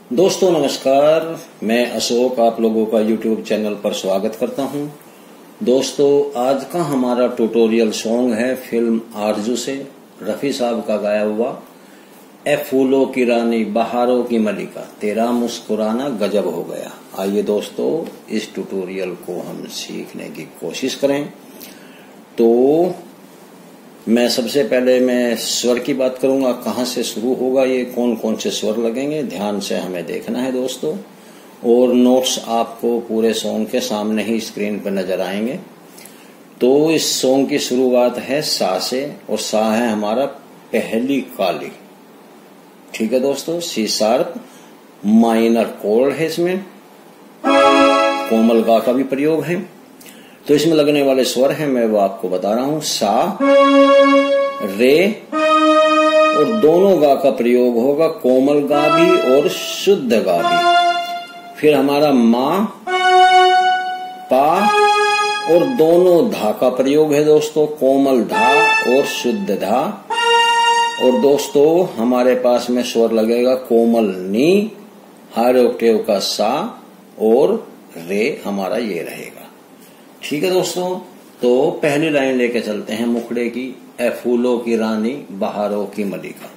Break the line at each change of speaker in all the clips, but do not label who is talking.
दोस्तों नमस्कार, मैं अशोक आप लोगों का YouTube चैनल पर स्वागत करता हूं। दोस्तों आज का हमारा ट्यूटोरियल सॉन्ग है फिल्म आरजू से रफी साहब का गाया हुआ ए फूलों की रानी बहारों की मलिका तेरा मुस्कुराना गजब हो गया। आइए दोस्तों इस ट्यूटोरियल को हम सीखने की कोशिश करें। तो मैं सबसे पहले मैं स्वर की बात करूंगा, कहाँ से शुरू होगा, ये कौन कौन से स्वर लगेंगे, ध्यान से हमें देखना है दोस्तों। और नोट्स आपको पूरे सॉन्ग के सामने ही स्क्रीन पर नजर आएंगे। तो इस सॉन्ग की शुरुआत है सा से, और सा है हमारा पहली काली। ठीक है दोस्तों, सी शार्प माइनर कोर्ड है, इसमें कोमल गा का भी प्रयोग है। तो इसमें लगने वाले स्वर हैं मैं वो आपको बता रहा हूं, सा, रे, और दोनों गा का प्रयोग होगा, कोमल गा भी और शुद्ध गा भी। फिर हमारा मा, पा और दोनों धा का प्रयोग है दोस्तों, कोमल धा और शुद्ध धा। और दोस्तों हमारे पास में स्वर लगेगा कोमल नी, हाई ऑक्टेव का सा और रे हमारा ये रहेगा। ठीक है दोस्तों, तो पहली लाइन लेके चलते हैं मुखड़े की, ए फूलों की रानी बहारों की मलिका।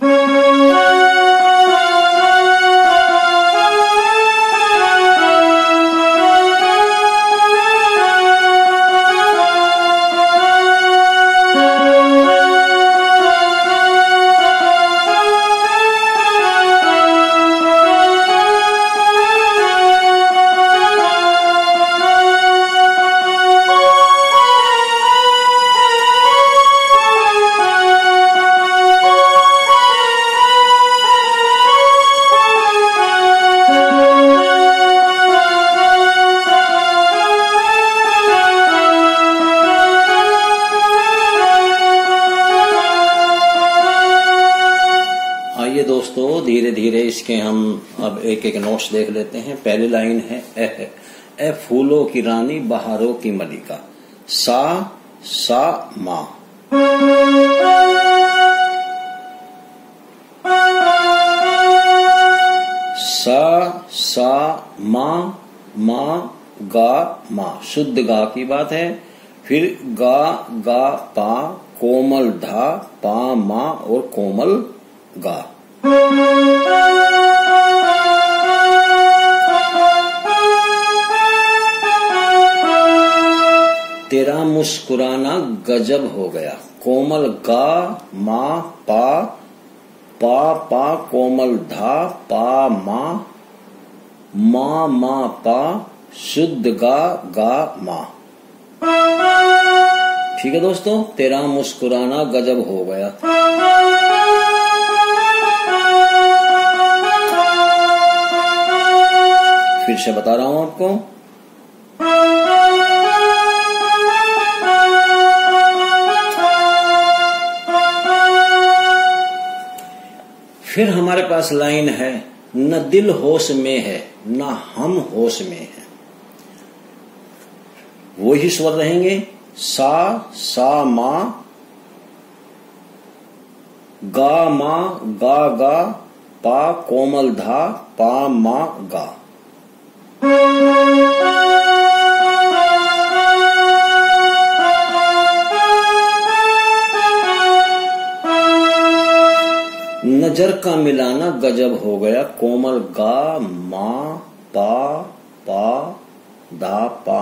दोस्तों धीरे धीरे इसके हम अब एक एक नोट्स देख लेते हैं। पहली लाइन है ए फूलों की रानी बहारों की मलिका, सा मा। सा मा गा मा, शुद्ध गा की बात है। फिर गा पा, कोमल धा, पा मा और कोमल गा। तेरा मुस्कुराना गजब हो गया, कोमल गा मा पा, पा कोमल धा, पा मा पा, शुद्ध गा मा। ठीक है दोस्तों, तेरा मुस्कुराना गजब हो गया। फिर से बता रहा हूं आपको, फिर हमारे पास लाइन है न दिल होश में है न हम होश में है। वो ही स्वर रहेंगे, सा मा, गा पा कोमल धा, पा मा गा। नजर का मिलाना गजब हो गया, कोमल गा मा पा धा पा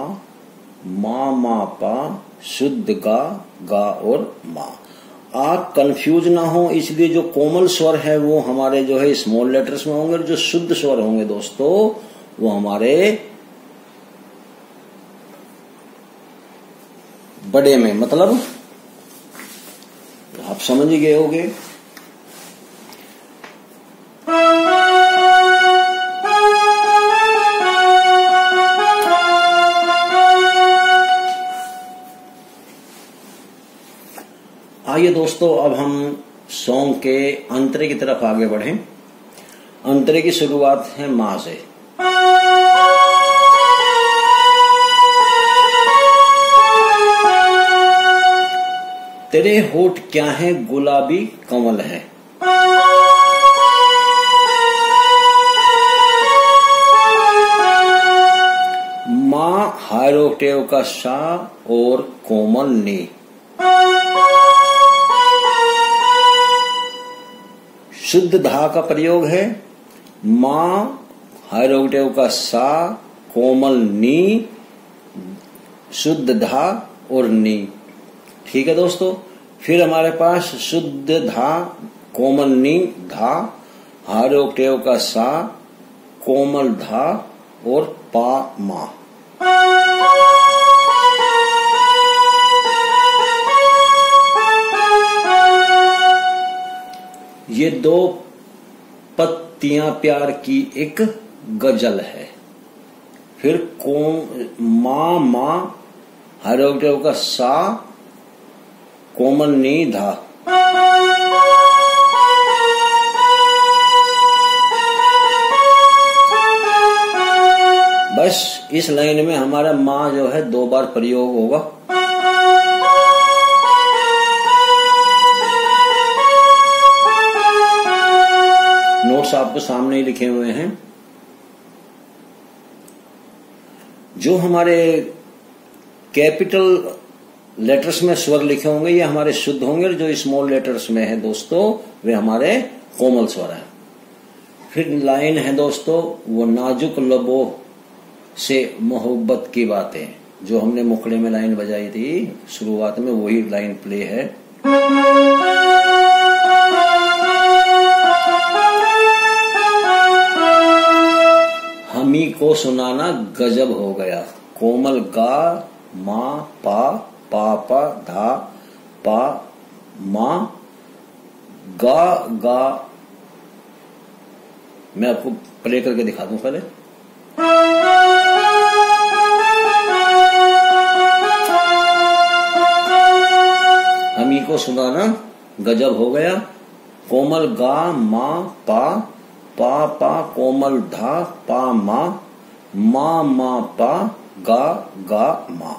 मा पा, शुद्ध गा और मा। आप कंफ्यूज ना हो, इसलिए जो कोमल स्वर है वो हमारे जो है स्मॉल लेटर्स में होंगे, और जो शुद्ध स्वर होंगे दोस्तों वो हमारे बड़े में, मतलब आप समझ ही गए होंगे। आइए दोस्तों अब हम सॉन्ग के अंतरे की तरफ आगे बढ़ें। अंतरे की शुरुआत है मा से। तेरे होठ क्या है गुलाबी कमल है, ऑक्टेव का सा और कोमल नी। शुद्ध धा का प्रयोग है मां, हायर ऑक्टेव का सा, कोमल नी, शुद्ध धा और नी। ठीक है दोस्तों। फिर हमारे पास शुद्ध धा, कोमल नी, धा, हायर ऑक्टेव का सा, कोमल धा और पा मा। ये दो पत्तियां प्यार की एक गजल है। फिर मां मा, हायर ऑक्टेव का सा, कोमल नी, धा। बस इस लाइन में हमारा मां जो है 2 बार प्रयोग होगा। नोट्स आपको सामने ही लिखे हुए हैं। जो हमारे कैपिटल लेटर्स में स्वर लिखे होंगे ये हमारे शुद्ध होंगे, और जो स्मॉल लेटर्स में है दोस्तों वे हमारे कोमल स्वर हैं। फिर लाइन है दोस्तों, वो नाजुक लबों से मोहब्बत की बातें, जो हमने मुखड़े में लाइन बजाई थी शुरुआत में, वही लाइन प्ले है। हमी को सुनाना गजब हो गया। कोमल गा, मा पा, पा पा धा, पा मा, गा गा। मैं आपको प्ले करके दिखा दूं पहले। हमी को सुनाना गजब हो गया। कोमल गा, मा पा, पा पा, कोमल धा, पा मा, मा पा, गा गा मा।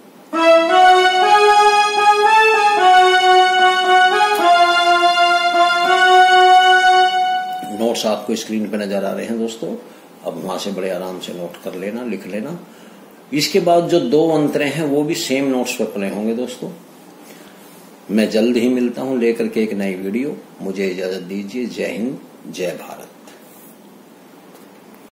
नोट्स आपको स्क्रीन पे नजर आ रहे हैं दोस्तों। अब वहां से बड़े आराम से नोट कर लेना, लिख लेना। इसके बाद जो 2 अंतरे हैं वो भी सेम नोट्स पे प्ले होंगे दोस्तों। मैं जल्द ही मिलता हूं लेकर के एक नई वीडियो। मुझे इजाजत दीजिए। जय हिंद, जय भारत।